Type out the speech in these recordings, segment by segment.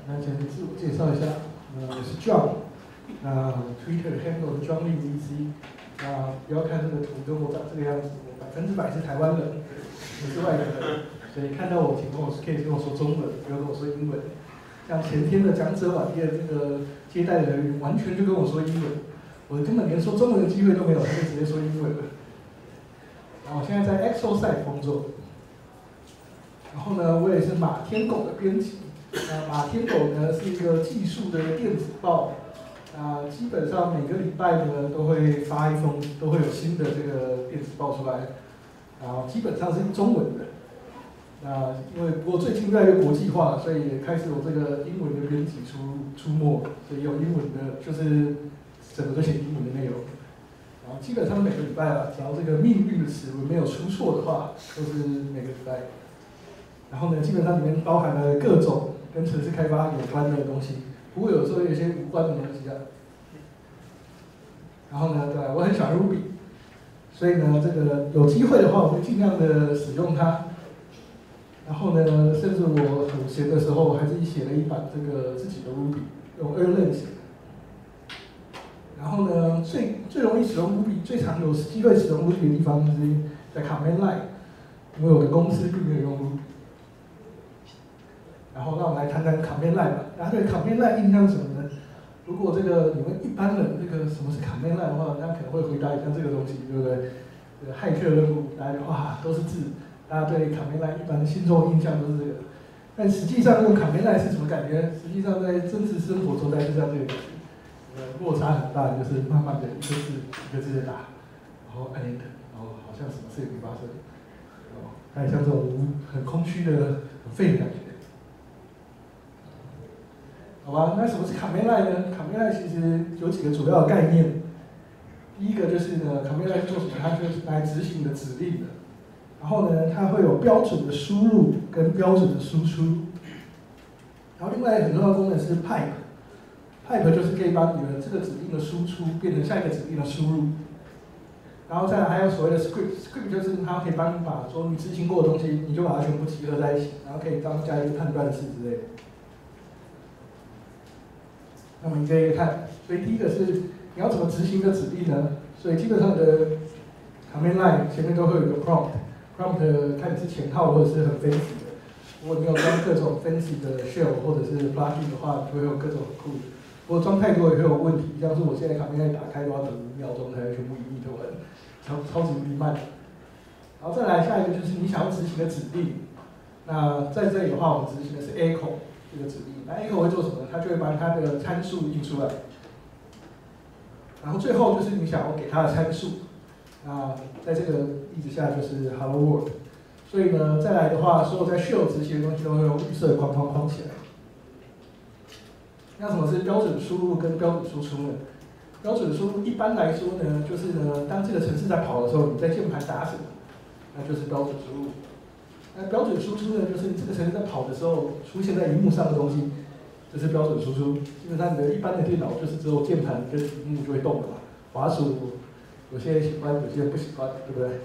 那先自我介绍一下，我是 John， Twitter handle 是 JohnLinVC， 不要看这个图跟我长这个样子，我100%是台湾人，不是外国人，所以看到我请跟我可以跟我说中文，不要跟我说英文。像前天的讲者晚宴这个接待的人员完全就跟我说英文，我根本连说中文的机会都没有，他就直接说英文了。然后我现在在 Exosite 工作，然后呢，我也是马天狗的编辑。马天狗呢是一个技术的电子报，基本上每个礼拜呢都会发一封，都会有新的这个电子报出来，然后基本上是中文的。因为不过最近越来越国际化，所以也开始有这个英文的编辑出没，所以有英文的，就是整个都写英文的内容。然后基本上每个礼拜只要这个命运的齿轮没有出错的话，都是每个礼拜。然后呢，基本上里面包含了各种跟程式开发有关的东西，不过有时候有一些无关的东西然后呢，对，我很喜欢 Ruby， 所以呢，这个有机会的话，我会尽量的使用它。然后呢，甚至我很闲的时候，我还自己写了一版这个自己的 Ruby， 用 Erlang 写的。然后呢，最容易使用 Ruby， 最常有机会使用 Ruby 的地方就是在 Command Line， 因为我的公司并没有用 Ruby。然后让我们来谈谈 Command Line 吧。大家对 Command Line 印象是什么呢？如果这个你们一般人这个什么是 Command Line 的话，大家可能会回答一下这个东西，对不对？骇客任务，大家就哇都是字。大家对 Command Line 一般心中的印象都是这个，但实际上用 Command Line 是什么感觉？实际上在真实生活中，大概就像这个感觉，落差很大，就是慢慢的一个字一个字的打，然后按 Enter， 然后好像什么事也没发生，还有像这种很空虚的、很废的感觉。好吧，那什么是 Command Line 呢 ？Command Line 其实有几个主要的概念。第一个就是呢 ，Command Line 做什么？它就是来执行的指令的。然后呢，它会有标准的输入跟标准的输出。然后另外很重要的功能是 pipe 就是可以把你的这个指令的输出变成下一个指令的输入。然后再来还有所谓的 script 就是它可以帮你把说你执行过的东西，你就把它全部集合在一起，然后可以当加一个判断式之类的。那么一个一个看，所以第一个是你要怎么执行的指令呢？所以基本上的 Command Line 前面都会有一个 prompt 看你是前套或者是很 fancy 的。如果你有装各种 fancy 的 shell 或者是 plugin 的话，就会有各种很酷的。不过装太多也会有问题，像是我现在 Command Line 打开都要等5秒钟才会全部一一的完，超级无敌慢。然后再来下一个就是你想要执行的指令。那在这里的话，我们执行的是 echo 这个指令。那 echo 会做什么呢？它就会把它的参数印出来。然后最后就是你想要给它的参数。在这个例子下就是 Hello World。所以呢，再来的话，所有在 shell 执行的东西都会用绿色的框框起来。那什么是标准输入跟标准输出呢？标准输入一般来说呢，就是呢，当这个程式在跑的时候，你在键盘打什么，那就是标准输入。那标准输出呢，就是这个程式在跑的时候出现在荧幕上的东西，这是标准输出。基本上你的一般的电脑就是只有键盘跟荧幕就会动的嘛，滑鼠有些人喜欢，有些人不喜欢，对不对？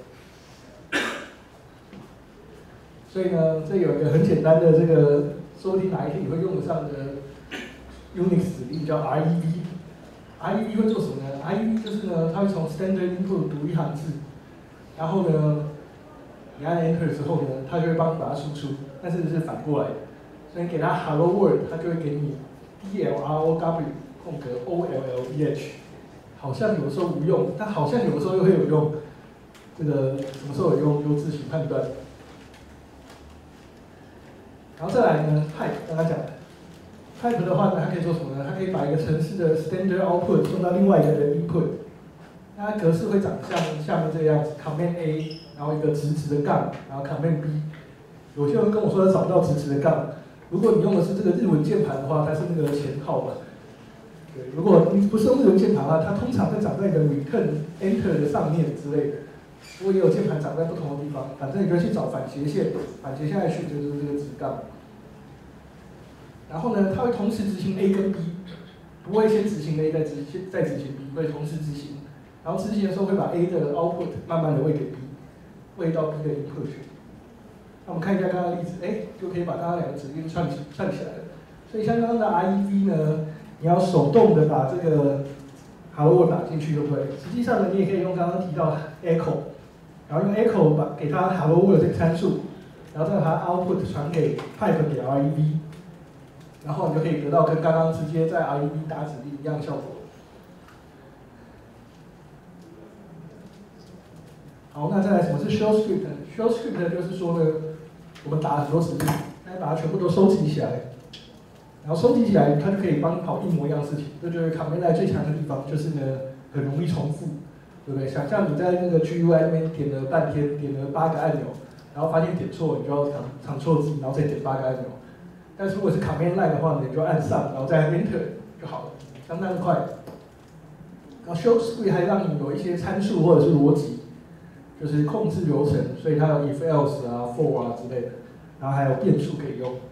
所以呢，这有一个很简单的这个，说不定哪一天你会用得上的 Unix 指令叫 rev。rev 会做什么呢 ？rev 就是呢，它会从 standard input 读一行字，然后呢，你按 Enter 之后呢，它就会帮你把它输出，但是是反过来的。所以你给它 Hello World， 它就会给你 DLROW 空格 OLLEH。好像有的时候无用，但好像有的时候又会有用。这个什么时候有用，就自行判断。然后再来呢 ，pipe 刚刚讲的 ，pipe 的话呢，它可以做什么呢？它可以把一个程式的 standard output 送到另外一个的 input。那它格式会长像下面这个样子 ，Command A， 然后一个直直的杠，然后 Command B。有些人跟我说他找不到直直的杠，如果你用的是这个日文键盘的话，它是那个前号嘛。对，如果你不是用日文键盘的话，它通常会长在一个 Return Enter 的上面之类的。不过也有键盘长在不同的地方，反正你就去找反斜线，反斜下去就是这个直杠。然后呢，它会同时执行 A 跟 B， 不会先执行 A 再执行 B， 会同时执行。然后执行的时候会把 A 的 output 慢慢的喂给 B， 喂到 B 的 input 去。那我们看一下刚刚的例子，就可以把刚刚两个指令串起来了。 所以像刚刚的 REV 呢，你要手动的把这个 Hello World 打进去，对不对？实际上呢，你也可以用刚刚提到 Echo， 然后用 Echo 给它 Hello World 这个参数，然后再把它 output 传给 pipe 给 REV， 然后你就可以得到跟刚刚直接在 REV 打指令一样的效果。好，那再来什么是 shell script？shell script 就是说呢，我们打很多指令，来把它全部都收集起来，然后收集起来，它就可以帮你跑一模一样的事情。这就是 command line 最强的地方，就是呢很容易重复，对不对？想象你在那个 GUI 那边点了半天，点了8个按钮，然后发现点错，你就要Ctrl Z，然后再点8个按钮。但是如果是 command line 的话呢，你就按上，然后再 Enter 就好了，相当的快。然后 shell script 还让你有一些参数或者是逻辑。就是控制流程，所以它有 if else 啊、for 啊之类的，然后还有变数可以用。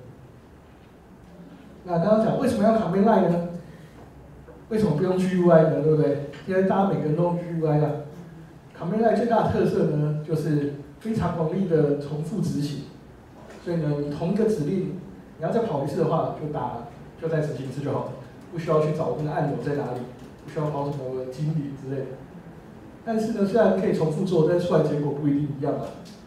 那刚刚讲为什么要 command line 呢？为什么不用 GUI 呢？对不对？现在大家每个人都用 GUI 啊。command line 最大的特色呢，就是非常容易的重复执行。所以呢，你同一个指令，你要再跑一次的话，就再执行一次就好了，不需要去找那个按钮在哪里，不需要跑什么经理之类的。但是呢，虽然可以重复做，但是出来结果不一定一样啊。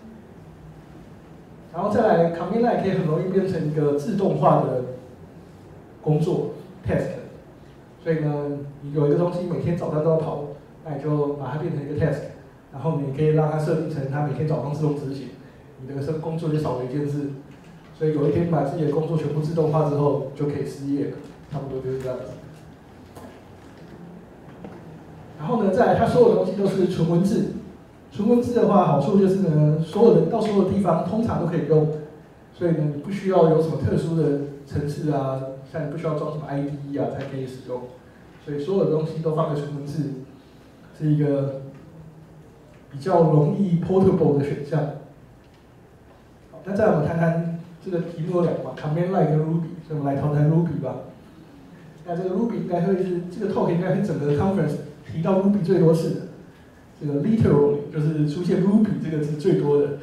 然后再来 ，command line 可以很容易变成一个自动化的工作 task。所以呢，你有一个东西每天早上都要跑，那你就把它变成一个 task， 然后你可以让它设定成它每天早上自动执行，你的工作就少了一件事。所以有一天把自己的工作全部自动化之后，就可以失业了，差不多就是这样子。然后呢，再来，它所有的东西都是纯文字。纯文字的话，好处就是呢，所有的地方通常都可以用，所以呢，你不需要有什么特殊的程式啊，像你不需要装什么 IDE 啊才可以使用。所以所有的东西都放在纯文字，是一个比较容易 portable 的选项。好，那再来我们谈谈这个题目有2个嘛 ，command line 跟 Ruby， 所以我们来谈谈 Ruby 吧。那这个 Ruby 应该会是这个 talk 应该是整个 conference 提到 Ruby 最多次的，这个 literally 就是出现 Ruby 这个字最多的。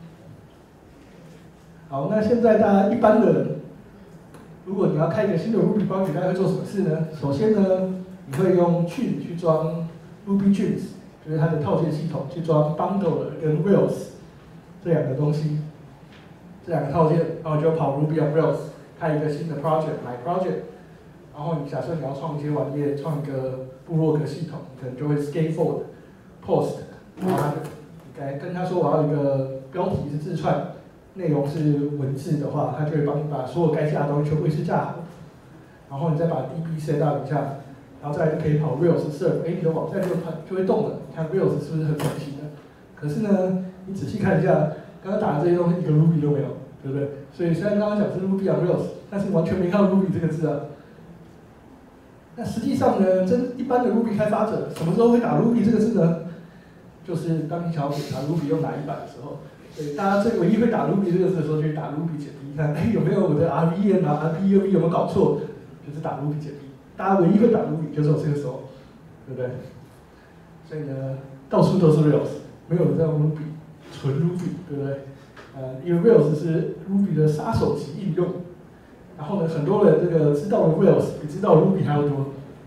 好，那现在大家一般的人，如果你要开一个新的 Ruby project， 大家会做什么事呢？首先呢，你会用 Gin 去装 Ruby Gems， 就是它的套件系统，去装 Bundler 跟 Rails 这2个东西，这2个套件，然后就跑 Ruby on Rails， 开一个新的 project，my project。然后你假设你要创一些网页，创一个部落格系统，可能就会 scaffold post， 然后你跟他说我要一个标题是字串，内容是文字的话，他就会帮你把所有该架的东西全部一次架好，然后你再把 DB set up 一下，然后再来就可以跑 Rails serve， 你的网站就会动了。你看 Rails 是不是很神奇的？可是呢，你仔细看一下，刚刚打的这些东西一个 Ruby 都没有，对不对？所以虽然刚刚讲是 Ruby on Rails， 但是完全没看到 Ruby 这个字啊。那实际上呢，一般的 Ruby 开发者什么时候会打 Ruby 这个字呢？就是当你想要检查 Ruby 用哪一版的时候，对，大家唯一会打 Ruby 这个字的时候，就去打 Ruby 简历，看有没有我的 RVM 啊、RPUV 有没有搞错，就是打 Ruby 简历。大家唯一会打 Ruby 就是这个时候，对不对？所以呢，到处都是 Rails， 没有人在用 Ruby， 纯 Ruby， 对不对？因为 Rails 是 Ruby 的杀手级应用。然后呢，很多人这个知道的 Rails 比知道 Ruby 还要多。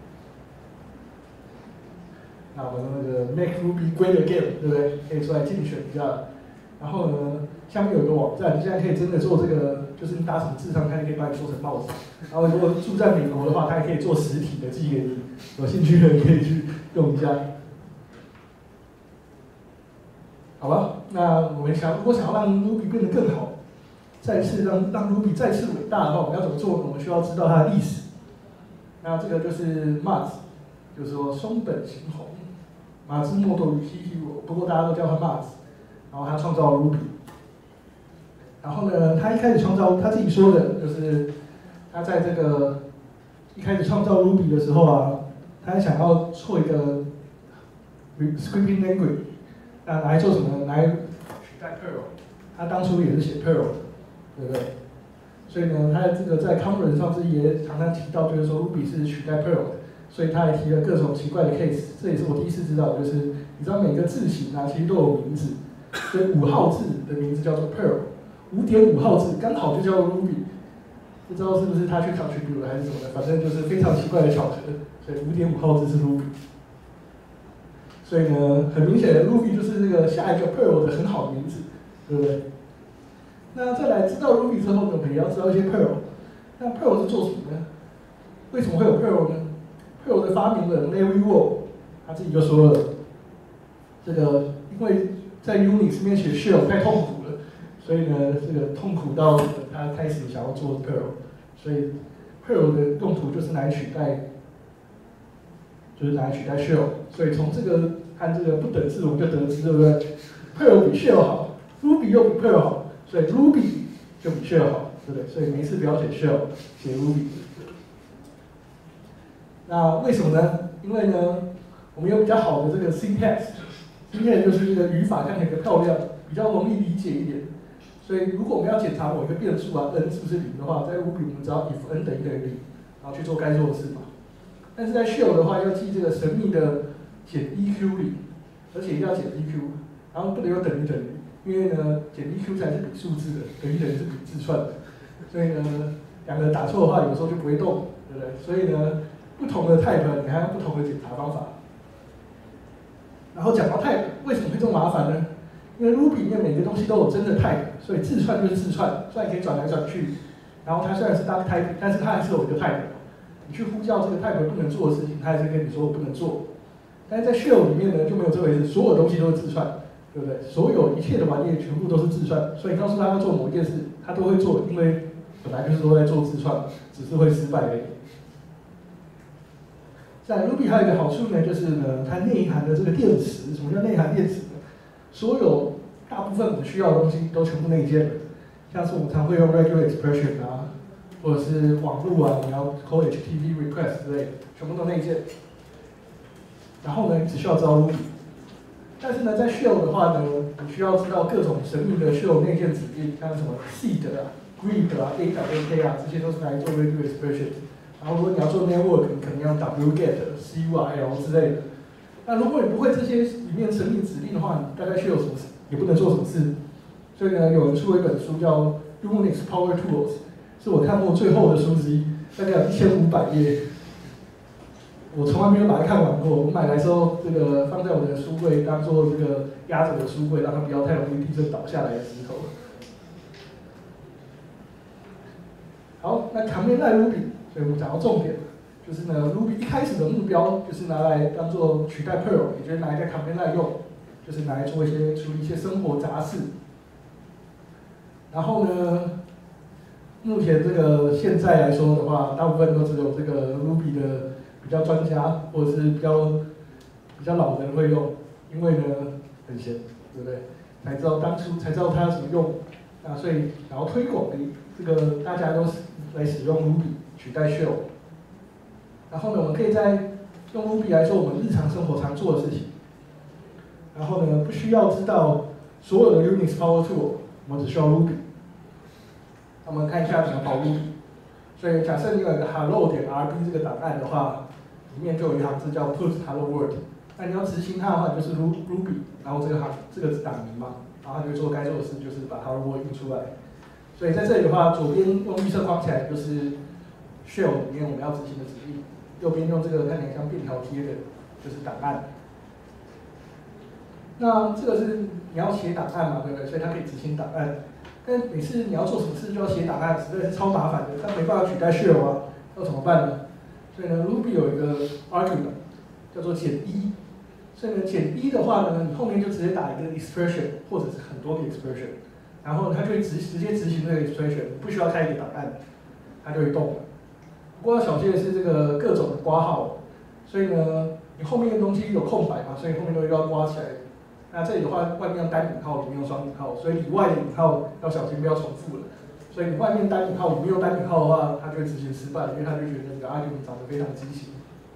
那我们那个 Make Ruby Great Again， 对不对？可以出来竞选一下。然后呢，下面有一个网站，你现在可以真的做这个，就是你打什么字上，它也可以把你做成帽子。然后如果住在美国的话，它也可以做实体的寄给你。有兴趣的人可以去用一下。好吧，那我们如果想要让 Ruby 变得更好。再次让 Ruby 再次伟大的话，我们要怎么做呢？我们需要知道它的历史。那这个就是 Mars， 就是说松本行弘，马兹莫多与 Hiro， 不过大家都叫他 Mars。然后他创造了 Ruby。然后呢，他一开始创造他自己说的，就是他在这个一开始创造 Ruby 的时候啊，他想要做一个 scripting language， 那拿来做什么呢？拿来取代 Perl。他当初也是写 Perl。对不对？所以呢，他这个在 conference 上自己也常常提到，就是说 Ruby 是取代 Perl 的，所以他也提了各种奇怪的 case。这也是我第一次知道，就是你知道每个字形啊，其实都有名字，所以5号字的名字叫做 Perl，5.5号字刚好就叫 Ruby。 不知道是不是他去 contribute 了还是什么的，反正就是非常奇怪的巧合。所以5.5号字是 Ruby。所以呢，很明显的 Ruby 就是这个下一个 Perl 的很好的名字，对不对？那再来知道 Ruby 之后呢，我们也要知道一些 Perl。那 Perl 是做什么呢？为什么会有 Perl 呢 ？Perl 的发明人 Larry Wall 他自己就说了，这个因为在 Unix 里面写 Shell 太痛苦了，所以呢，这个痛苦到他开始想要做 Perl。所以 Perl 的用途就是拿来取代，Shell。所以从这个和这个不等式我们就得知，对不对 ？Perl 比 Shell 好 ，Ruby 又比 Perl 好，所以 Ruby 就比 Shell 好，对不对？所以没事不要写 Shell， 写 Ruby。那为什么呢？因为呢，我们有比较好的这个 syntax 就是这个语法看起来比较漂亮，比较容易理解一点。所以如果我们要检查某一个变数啊 n 是不是0的话，在 Ruby 我们只要 if n 等于0，然后去做该做的事嘛。但是在 Shell 的话，要记这个神秘的减 EQ 0，而且一定要减 EQ， 然后不能有等于等于，因为呢减 EQ 才是比数字的，等于是比字串的。所以呢，两个打错的话，有时候就不会动，对不对？所以呢，不同的 type 你还有不同的检查方法。然后讲到 type 为什么会这么麻烦呢？因为 Ruby 里面每个东西都有真的 type， 所以字串就是字串，虽然可以转来转去。然后它虽然是 duck type， 但是它还是有一个 type。你去呼叫这个 type 不能做的事情，它还是跟你说我不能做。但是在 Shell 里面呢，就没有这回事，所有东西都是字串，对不对？所有一切的玩意全部都是字串，所以告诉他要做某一件事，他都会做，因为本来就是都在做字串，只是会失败而已。在 Ruby 还有一个好处呢，就是呢，它内含的这个电池，什么叫内含电池呢？所有大部分我们需要的东西都全部内建了，像是我们常会用 regular expression 啊，或者是网络啊，你要 call HTTP request 之类的，全部都内建。然后呢，你只需要知道 Ruby。但是呢，在 Shell 的话呢，你需要知道各种神秘的 Shell 内建指令，像什么 seed 啊、greet 啊、a.ak 啊，这些都是来做 regular expression。然后如果你要做 network， 你可能要 wget、curl 之类的。那如果你不会这些里面神秘指令的话，你大概 Shell 什么事也不能做什么事。所以呢，有人出了一本书叫 Unix Power Tools， 是我看过最厚的书之一，大概有1500页。我从来没有把它看完过。我买来之后，这个放在我的书柜，当做这个压着我的书柜，让它不要太容易地震倒下来的石头。好，那 command line Ruby， 所以我们讲到重点，就是呢 ，Ruby 一开始的目标就是拿来当做取代 Perl， 也就是拿来在 command line 用，就是拿来做处理一些生活杂事。然后呢，目前这个现在来说的话，大部分都只有这个 Ruby 的比较专家或者是比较老的人会用，因为呢很闲，对不对？才知道它要怎么用，啊，所以然后推广这个大家都来使用 Ruby 取代 Shell。然后呢，我们可以在用 Ruby 来做我们日常生活常做的事情。然后呢，不需要知道所有的 Unix Power Tool， 我们只需要 Ruby。那我们看一下怎么跑 Ruby。所以假设你有一个 hello.rb 这个档案的话，里面就有一行字叫 put hello world。那你要执行它的话，就是 Ruby， 然后这个档名嘛，然后它就会做该做的事，就是把 hello world 印出来。所以在这里的话，左边用绿色框起来就是 shell 里面我们要执行的指令，右边用这个看起来像便条贴的，就是档案。那这个是你要写档案嘛，对不对？所以它可以执行档案。但每次你要做什么事就要写档案，实在是超麻烦的，它没办法取代 shell 啊，要怎么办呢？所以呢 ，Ruby 有一个 argument 叫做减1。所以呢，减1的话呢，你后面就直接打一个 expression 或者是很多个 expression， 然后它就会直接执行这个 expression， 不需要开一个档案，它就会动了。不过要小心的是这个各种的括号，所以呢，你后面的东西有空白嘛，所以后面都要括起来。那这里的话，外面用单引号，里面用双引号，所以里外的引号要小心不要重复了。所以你外面单引号，里面用单引号的话，它就会执行失败，因为它就觉得你的 argument 长得非常畸形。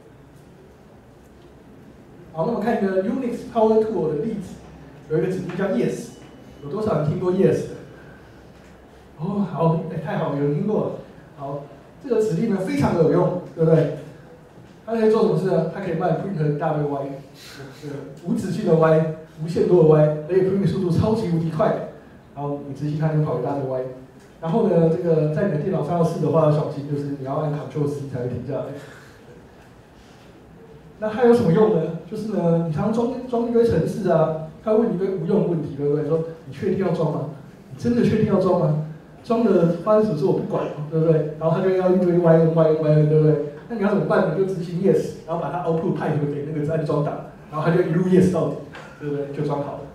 好，那我们看一个 Unix Power Tool 的例子，有一个指令叫 yes， 有多少人听过 yes 的？哦，好，太好了，有人听过了。好，这个指令呢非常有用，对不对？它可以做什么事呢？它可以帮你 print 一大堆 y， 无止境的 y， 无限多的 y， 而且 print 速度超级无敌快。然后你执行它就跑一大堆 y。 然后呢，这个在你的电脑上要试的话，要小心，就是你要按 Ctrl+C 才会停下来。那它有什么用呢？就是呢，你常常装一堆程式啊，它会问你一堆无用的问题，对不对？说你确定要装吗？你真的确定要装吗？装的发生什么事我不管，对不对？然后它就要一堆 YN，对不对？那你要怎么办？你就执行 yes， 然后把它 output 派回给那个安装档，然后它就一路 yes 到底，对不对？就装好了。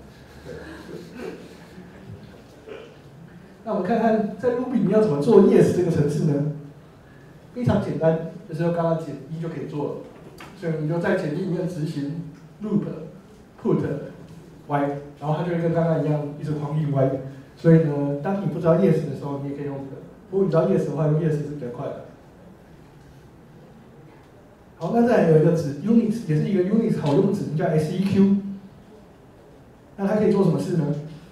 那我们看看在 Ruby 里面要怎么做 yes 这个程式呢？非常简单，就是用刚刚减一就可以做了。所以你就在简历里面执行 loop put y， 然后它就会跟刚刚一样一直狂印 y。所以呢，当你不知道 yes 的时候，你也可以用这个。如果你知道 yes 的话，用 yes 是比较快的。好，那再来有一个值 Unix， 也是一个 Unix 好用值，叫 seq。那它可以做什么事呢？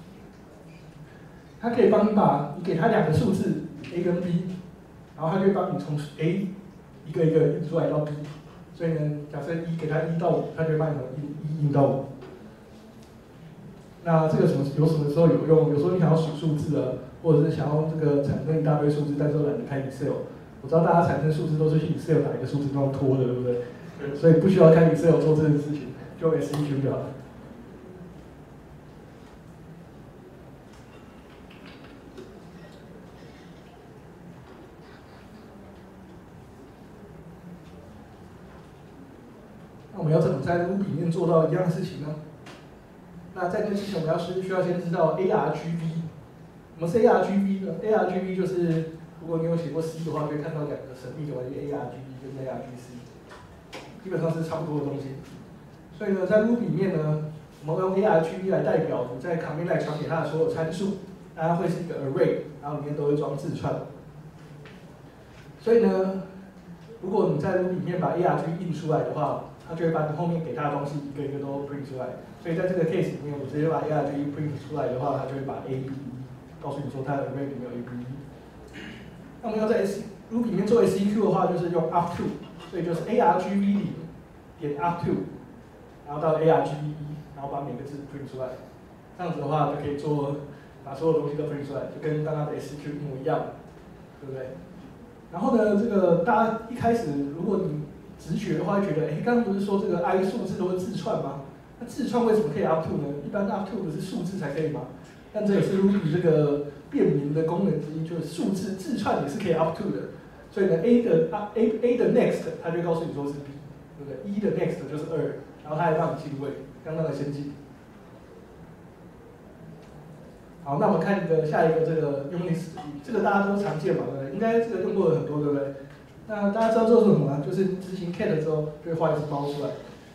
它可以帮你把你给它两个数字 a 跟 b， 然后它就会帮你从 a 一个一个印出来到 b。所以呢，假设给它1到5，它就会帮你从1印到5。那这个有什么时候有用？有时候你想要数数字啊，或者是想要这个产生一大堆数字，但是又懒得开 Excel。我知道大家产生数字都是去 Excel 打一个数字那种拖的，对不对？所以不需要开 Excel 做这件事情，就 seq 就好了。那我们要怎么在 Ruby 里面做到一样的事情呢？那在那之前，我们需要先知道 ARGB。什么是 ARGB 呢 ？ARGB 就是如果你有写过 C 的话，就会看到两个神秘的玩意 ARGB 跟 ARGC， 基本上是差不多的东西。所以呢，在 Ruby 里面呢，我们用 ARGB 来代表你在 command line 传给它的所有参数，它会是一个 array， 然后里面都会装字串。所以呢，如果你在 Ruby 里面把 ARGB 印出来的话，它就会把你后面给它的东西一个一个都 print 出来。所以在这个 case 里面，我直接把 ARGB print 出来的话，它就会把 A、B、告诉你说它的 array 里面有 A、B。那我们要在 Ruby 里面做 seq 的话，就是用 up to， 所以就是 ARGB 点 up to， 然后到 ARGB， 然后把每个字 print 出来。这样子的话，就可以把所有东西都 print 出来，就跟刚刚的 seq 一模一样，对不对？然后呢，这个大家一开始如果你直觉的话，会觉得，刚刚不是说这个 i 数字都是字串吗？那字串为什么可以 up to 呢？一般 up to 不是数字才可以吗？但这也是 Ruby 这个便民的功能之一，就是数字字串也是可以 up to 的。所以呢 A 的 next 它就告诉你说是 B， 对不对？1的 next 就是2，然后它还让你进位，相当的先进。好，那我们看下一个这个 Unix， 这个大家都常见嘛，对不对？应该这个用过的很多，对不对？那大家知道做什么吗？就是执行 cat 之后，就会画一只猫出来。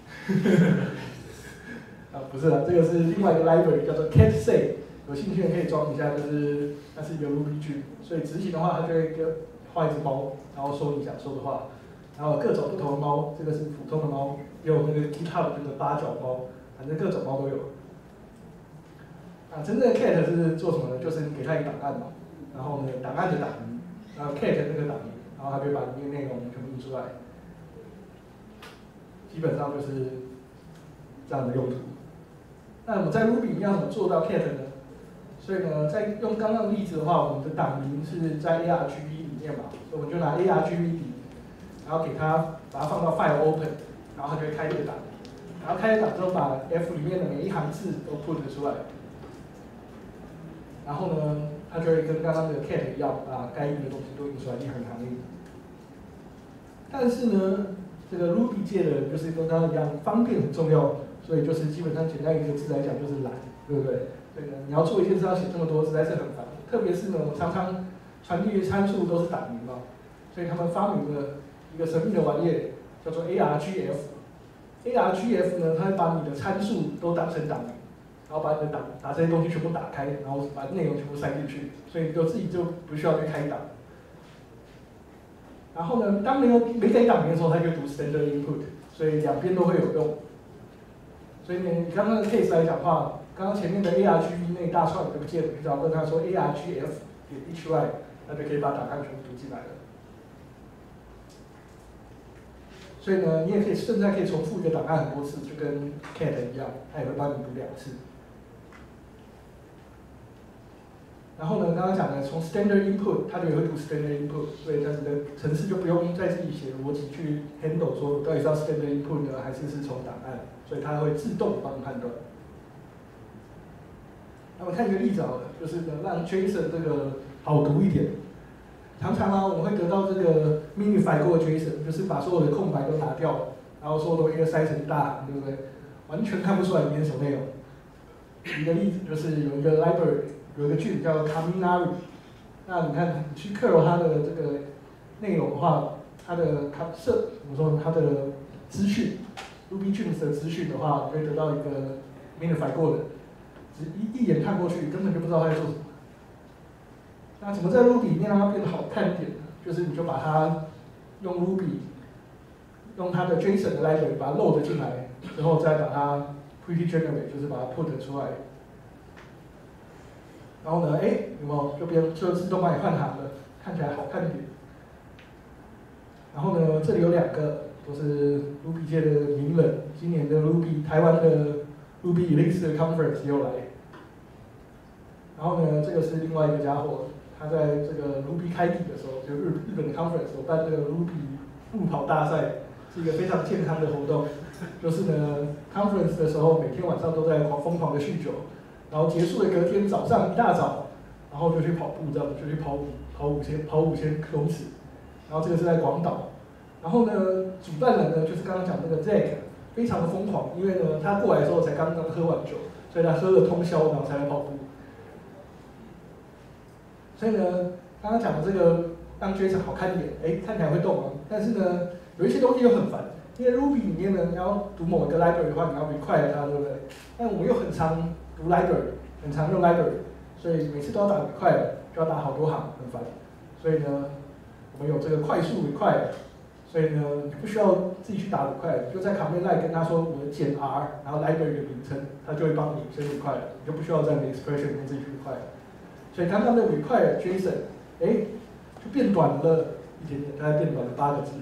啊，不是啦，这个是另外一个 library 叫做 catSay， 有兴趣的可以装一下，就是它是一个 Ruby 句，所以执行的话，它就会画一只猫，然后说你想说的话，然后各种不同的猫，这个是普通的猫，也有那个 GitHub 那个8角猫，反正各种猫都有。啊，真正的 cat 是做什么呢？就是你给它一个档案嘛，然后呢，档案的档名，然后 cat 那个档名，然后它就会把里面内容全部印出来。基本上就是这样的用途。那我们在 Ruby 里面要怎么做到 cat 呢？所以呢，在用刚刚的例子的话，我们的档名是在 ARGB 里面嘛，所以我们就拿 ARGB 底，然后把它放到 file open， 然后它就会开这个档，然后开了档之后把 F 里面的每一行字都 put 出来，然后呢，它就会跟刚刚的 cat 一样，把该印的东西都印出来，一行一行印。但是呢，这个 Ruby 界的人就是跟刚刚一样，方便很重要，所以就是基本上简单一个字来讲就是懒，对不对？所以呢，你要做一件事要写这么多，实在是很烦。特别是呢，常常传递参数都是档名嘛，所以他们发明了一个神秘的玩意，叫做 ARGF。ARGF 呢，它会把你的参数都当成档名，然后把你的把这些东西全部打开，然后把内容全部塞进去，所以你自己就不需要去开档。然后呢，当没给档名的时候，它就读 standard input， 所以两边都会有用。所以呢，你刚刚的 case 来讲的话，刚刚前面的 ARGB 那一大串你都不见了，你只要跟他说 ARGF 点 HY， 那就可以把档案全部读进来了。所以呢，你也可以甚至可以重复一个档案很多次，就跟 cat 一样，它也会帮你读2次。 然后呢，刚刚讲的从 standard input， 它就也会读 standard input， 所以它的程式就不用再自己写逻辑去 handle 说到底是要 standard input 呢，还是从档案，所以它会自动帮你判断。那我们看一个例子好了，就是呢让 JSON 这个好读一点。常常啊，我们会得到这个 minify 过的 JSON， 就是把所有的空白都拿掉，然后所有东西都塞成大行，对不对？完全看不出来里面什么内容。一个例子就是有一个 library， 有一个句子叫 Kaminari， 那你看你去 curl 它的这个内容的话，它的怎么说呢？它的资讯 Ruby Gems 的资讯的话，你会得到一个 minify 过的，只一眼看过去根本就不知道它在做什么。那怎么在 Ruby 里面让它变得好看一点呢？就是你就把它用 Ruby， 用它的 JSON 的 library 把它 load 进来，然后再把它 pre-generate， 就是把它 put 出来。然后呢，有没有就自动帮你换行了，看起来好看一点。然后呢，这里有2个都是 Ruby 界的名人，今年的 台湾的 Ruby Elixir Conference 也有来。然后呢，这个是另外一个家伙。他在这个 Ruby 开地的时候，就日本的 conference 有办这个 Ruby 路跑大赛，是一个非常健康的活动。就是呢 conference 的时候，每天晚上都在疯狂的酗酒，然后结束的隔天早上一大早，然后就去跑步，这样就去跑5000公尺。然后这个是在广岛。然后呢，主办人呢就是刚刚讲那个 Zack， 非常的疯狂，因为呢他过来的时候才刚刚喝完酒，所以他喝了通宵，然后才来跑步。所以呢，刚刚讲的这个让 JSON 好看一点，看起来会动啊。但是呢，有一些东西又很烦，因为 Ruby 里面呢，你要读某一个 library 的话，你要 require 它，对不对？但我们又很常读 library， 很常用 library， 所以每次都要打 require， 就要打好多行，很烦。所以呢，我们有这个快速 require， 所以呢，你不需要自己去打 require， 就在 command line 跟他说我的减 R， 然后 library 的名称，他就会帮你先 require， 你就不需要在你的 expression 里面自己去 require。所以刚刚的 require JSON， 就变短了一点点，大概变短了8个字。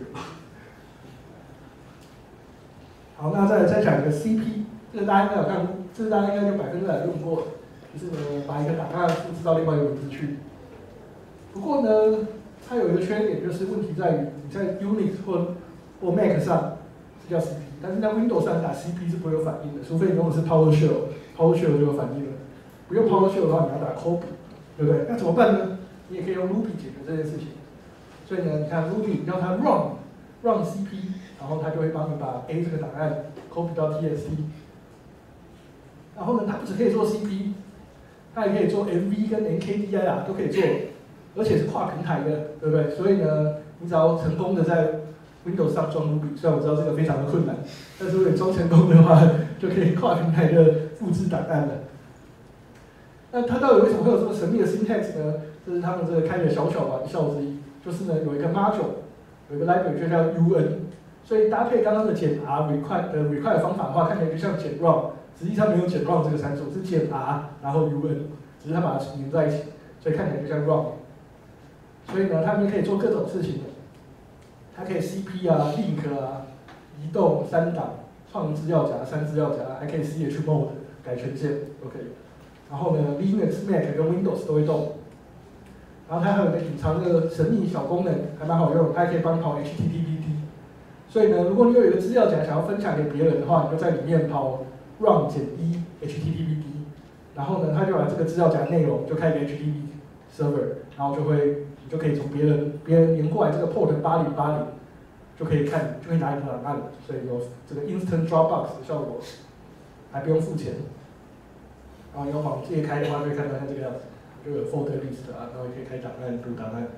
好，那再讲一个 CP， 这个大家应该有看过，这个大家应该就100%用过，就是呢把一个档案复制到另外一个文字去。不过呢，它有一个缺点，就是问题在于你在 Unix 或 Mac 上是叫 CP， 但是在 Windows 上打 CP 是不会有反应的，除非你用的是 PowerShell 就有反应了。不用 PowerShell 的话，你要打 copy。对不对？那怎么办呢？你也可以用 Ruby 解决这件事情。所以呢，你看 Ruby 让它 run CP， 然后它就会帮你把 A 这个档案 copy 到 TXT。然后呢，它不只可以做 CP， 它也可以做 MV 跟 NKDIR 都可以做，而且是跨平台的，对不对？所以呢，你只要成功的在 Windows 上装 Ruby， 虽然我知道这个非常的困难，但是如果你装成功的话，就可以跨平台的复制档案了。那它到底为什么会有这么神秘的 syntax 呢？这是他们这个开的小玩笑之一。就是呢，有一个 module， 有一个 library 就叫 UN， 所以搭配刚刚的减 R require 方法的话，看起来就像减 run， 实际上没有减 run 这个参数，是减 R 然后 UN， 只是它把它连在一起，所以看起来就像 run。所以呢，它们可以做各种事情的，它可以 CP 啊、link 啊、移动3档、创资料夹、删资料夹，还可以 chmod 改权限都可以。然后呢 ，Linux、Mac 跟 Windows 都会动。然后它还有一个隐藏的神秘小功能，还蛮好用，它还可以帮你跑 HTTPD。所以呢，如果你有一个资料夹想要分享给别人的话，你就在里面跑 run-1 HTTPD， 然后呢，它就把这个资料夹内容就开一个 HTTP server， 然后你就可以从别人连过来这个 port 8080，就可以拿你的档案了。所以有这个 instant Dropbox 的效果，还不用付钱。然后你用网页开的话，就会看到像这个样子，就有 folder list 啊，然后也可以开档案、读档案。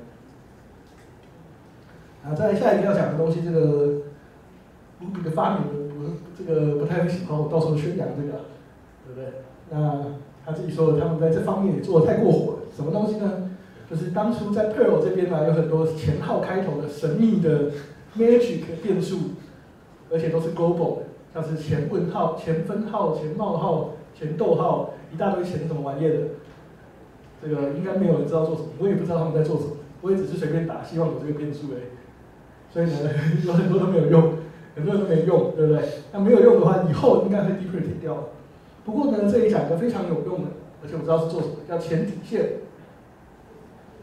然后再来下一个要讲的东西，这个 Ruby 的发明这个不太会喜欢我到时候宣扬这个，对不对？那他自己说了，他们在这方面也做得太过火了。什么东西呢？就是当初在 Perl 这边呢，有很多前号开头的神秘的 magic 变数，而且都是 global 的，像是前问号、前分号、前冒号、前逗号，一大堆前什么玩意的。这个应该没有人知道做什么，我也不知道他们在做什么，我也只是随便打，希望有这个变数而已。所以呢，有很多都没有用，很多人都没用，对不对？那没有用的话，以后应该会 deprecate 掉。不过呢，这里讲一个非常有用的，而且我知道是做什么，叫前底线。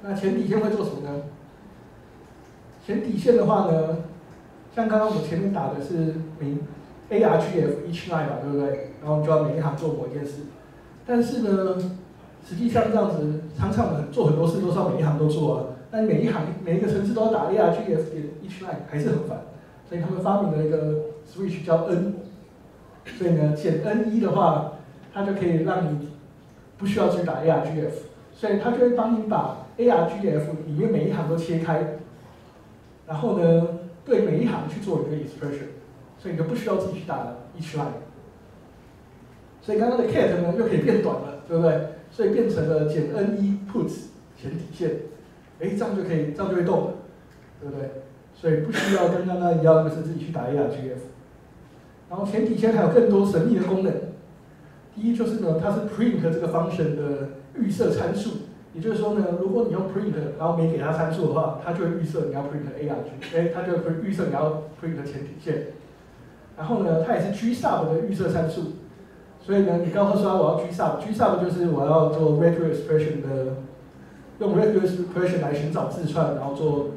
那前底线会做什么呢？前底线的话呢，像刚刚我们前面打的是ARGF each line 嘛，对不对？然后你就要每一行做某一件事。但是呢，实际上这样子，常常我们做很多事都是要每一行都做啊。那你每一个程式都要打 ARGF 点 each line 还是很烦，所以他们发明了一个 switch 叫 N。所以呢，减 N1的话，它就可以让你不需要去打 ARGF， 所以它就会帮你把 ARGF 里面每一行都切开，然后呢，对每一行去做一个 expression， 所以你就不需要自己去打 each line。所以刚刚的 cat 呢又可以变短了，对不对？所以变成了减 N1 puts 前底线，哎，这样就会动了，对不对？所以不需要跟刚刚一样，就是自己去打 ARGF。然后前底线还有更多神秘的功能。第一就是呢，它是 print 这个 function 的预设参数，也就是说呢，如果你用 print 然后没给它参数的话，它就会预设你要 print ARG，它就会预设你要 print 前底线。然后呢，它也是 gsub 的预设参数，所以呢，你告诉说我要 gsub 就是我要做 regular expression 的，用 regular expression 来寻找字串，然后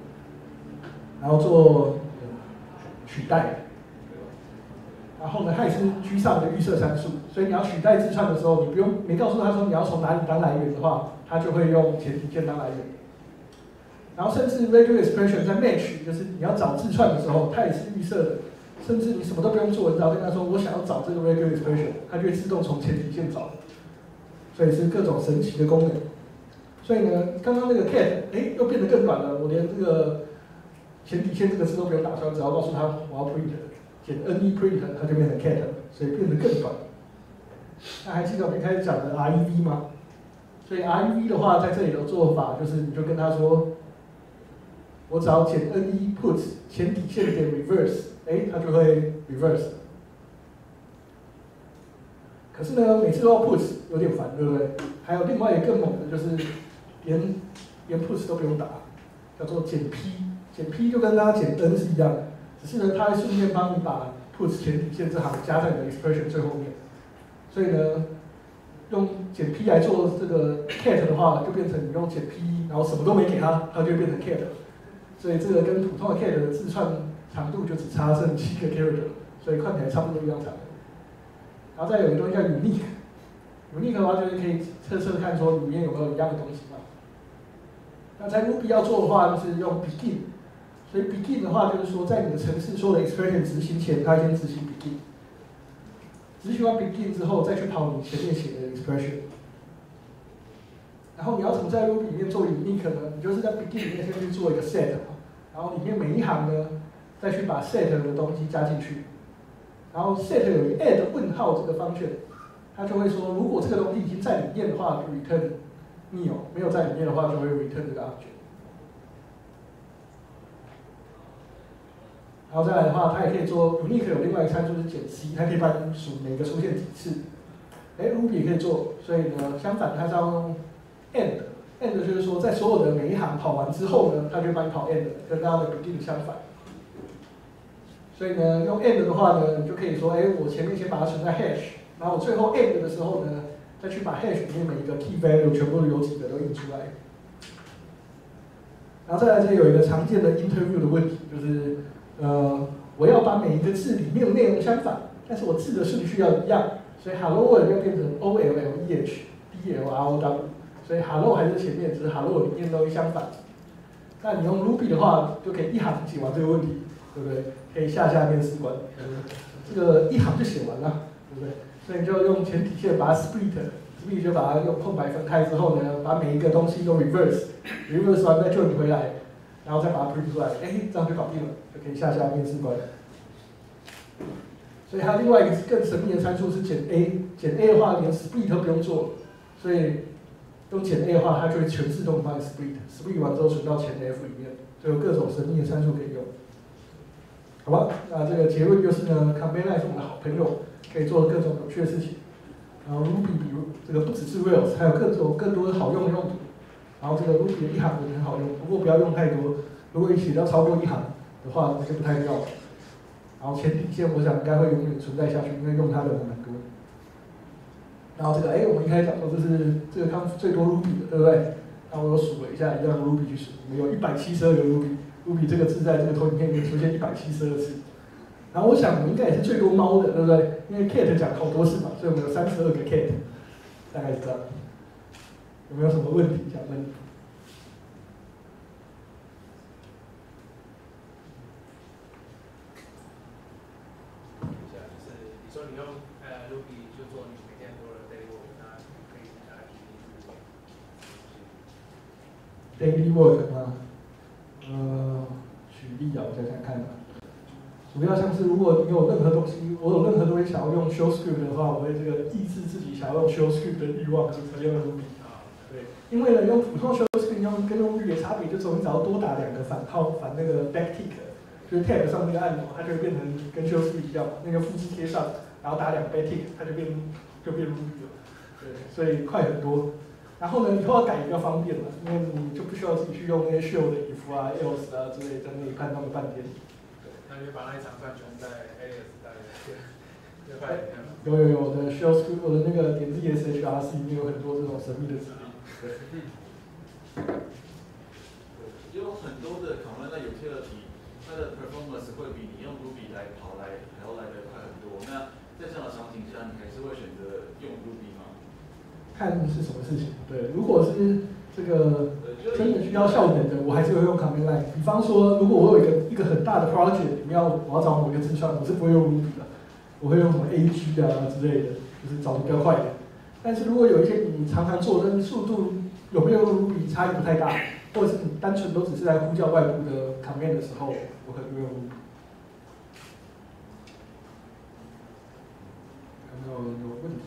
做取代。然后呢，它也是 gsub 的预设参数，所以你要取代字串的时候，你没告诉他说你要从哪里当来源的话，它就会用前底线当来源。然后甚至 regular expression 在 match， 就是你要找字串的时候，它也是预设的，甚至你什么都不用做，你只要跟他说我想要找这个 regular expression， 它就会自动从前底线找。所以是各种神奇的功能。所以呢，刚刚那个 cat， 又变得更短了，我连这个前底线这个字都不用打出来，只要告诉他我要 print。减 N1 print 它就变成 cat， 所以变得更短。那还记得我们一开始讲的 REV 吗？所以 REV 的话，在这里的做法就是，你就跟他说，我只要减 N1 put 前底线点 reverse， 它就会 reverse。可是呢，每次都要 put 有点烦，对不对？还有另外一个更猛的，就是连 put 都不用打，叫做减 P， 减 P 就跟刚刚减 N 是一样的。只是呢，它会顺便帮你把 puts 前底线这行加在你的 expression 最后面，所以呢，用减 p 来做这个 cat 的话，就变成你用减 p， 然后什么都没给它，它就会变成 cat。所以这个跟普通的 cat 的字串长度就只差剩7个 character， 所以看起来差不多一样长。然后再有一个东西叫 unique，unique 的话就是可以测看说里面有没有一样的东西嘛。那在 Ruby 要做的话，就是用 begin。所以 begin 的话，就是说在你的程式所有的 expression 执行前，它先执行 begin， 执行完 begin 之后，再去跑你前面写的 expression。然后你要怎么在 Ruby 里面做 unique 呢？你就是在 begin 里面先去做一个 set， 然后里面每一行呢，再去把 set 的东西加进去。然后 set 有一个 add 问号这个 function， 它就会说，如果这个东西已经在里面的话，就 return nil， 没有在里面的话，就会 return 这个 object。然后再来的话，它也可以做 unique 有另外一个参数是减 c， 它可以帮你数每个出现几次。Ruby 也可以做，所以呢，相反它是要用 end 就是说在所有的每一行跑完之后呢，它就帮你跑 end， 跟刚刚的 begin 相反。所以呢，用 end 的话呢，你就可以说，我前面先把它存在 hash， 然后我最后 end 的时候呢，再去把 hash 里面每一个 key value 全部有几个都印出来。然后再来这里有一个常见的 interview 的问题，就是我要把每一个字里面的内容相反，但是我字的顺序要一样，所以 hello world 要变成 OLLEH，DLROW， 所以 hello 还是前面，只是 hello 里面都相反。那你用 Ruby 的话，就可以一行解完这个问题，对不对？可以下面试关，这个一行就写完了，对不对？所以你就用前底线把它 split 就把它用空白分开之后呢，把每一个东西都 reverse 完再救你回来。然后再把它 print 出来，这样就搞定了，就可以下面试关。所以它另外一个更神秘的参数是减 a， 减 a 的话连 split 都不用做，所以用减 a 的话，它就会全自动帮你 split 完之后存到前 f 里面，就有各种神秘的参数可以用。好吧，那这个结论就是呢 ，Combine 是我们的好朋友，可以做各种有趣的事情。然后 Ruby 比如这个不只是 Rails， 还有更多好用的用途。然后这个 Ruby 的一行也很好用，不过不要用太多。如果你写到超过一行的话，那就不太妙了。然后前底线我想应该会永远存在下去，因为用它的人蛮多。然后这个我们一开始讲说这是这个康最多 Ruby 的，对不对？然然后我数了一下，用 Ruby 去数，我们有172个 Ruby 这个字在这个投影片里面出现172次。然后我想我们应该也是最多猫的，对不对？因为 cat 讲好多次嘛，所以我们有32个 cat， 大概是这样。有没有什么问题想问？ 就是你说你用Ruby 就做你每天做的 daily work，那可以 daily work 吗？举例啊，我想想看吧。主要像是如果你有任何东西，我有任何东西想要用 show script 的话，我会这个抑制自己想要用 show script 的欲望，就才用 Ruby。对，因为呢，用普通 show script 跟用 Ruby 的差别，就是你只要多打2个反那个 backtick， 就是 tab 上那个按钮，它就会变成跟 show script 一样，那个复制贴上，然后打2个 backtick， 它就变 Ruby 了。对，所以快很多。然后呢，以后要改比较方便了，因为你就不需要自己去用那些 show 的 if 啊、else 啊之类，在那里看弄了半天。 那就把那一长串全在 alias 带有我的 show script， 我的那个点字 shrc 里面有很多这种神秘的指令。对。 有很多的 command line utility， 它的 performance 会比你用 Ruby 来跑来的快很多。那在这样的场景下，你还是会选择用 Ruby 吗？ 看是什么事情。对，如果是这个真的需要效能的，我还是会用 command line。比方说，如果我有一个很大的 project， 我要找某一个字串，我是不会用 Ruby 的，我会用什么 AG 啊之类的，就是找的比较快的。但是如果有一些你常常做，但是速度有没有用 Ruby 差异不太大，或者是你单纯都只是在呼叫外部的 command 的时候，我可能会用 Ruby。有没有问题？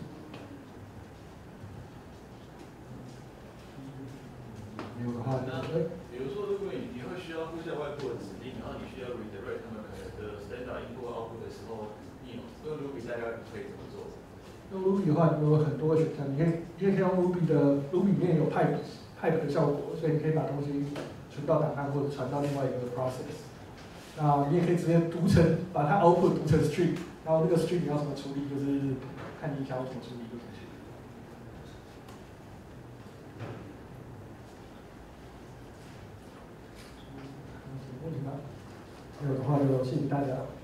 没有的话， 那比如说，如果你会需要呼叫外部的指令，然后你需要 redirect 他们可能的 standard input output 的时候，你用 Ruby 大概可以怎么做？ 用 Ruby 的话，你有很多个选项，你可以用 Ruby 里面有 pipe 的效果，所以你可以把东西存到档案或者传到另外一个 process。那你也可以直接把它 output 读成 string， 然后那个 string 你要怎么处理，就是看你想要怎么处理就可以。有问题吗？没有的话就谢谢大家。